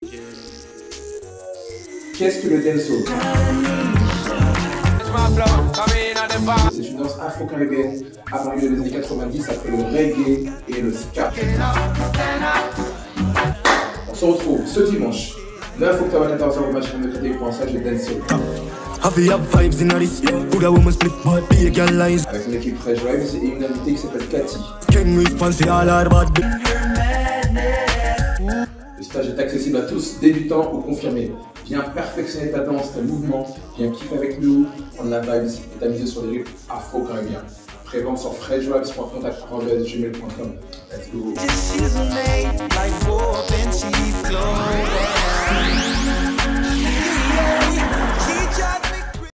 Qu'est-ce que le dancehall? C'est une danse afro-caribéenne apparue dans les années 90 après le reggae et le ska. On se retrouve ce dimanche 9 octobre à 14h au match de Créteil-Poinçage et dancehall. Avec une équipe Fresh Vibes et une invitée qui s'appelle Cathy. Le stage est accessible à tous, débutants ou confirmés. Viens perfectionner ta danse, ta mouvement, viens kiffer avec nous, prendre la vibes et t'amuser sur les rythmes afro-caribéens. Prévente sur freshvibes.contact@gmail.com. Let's go.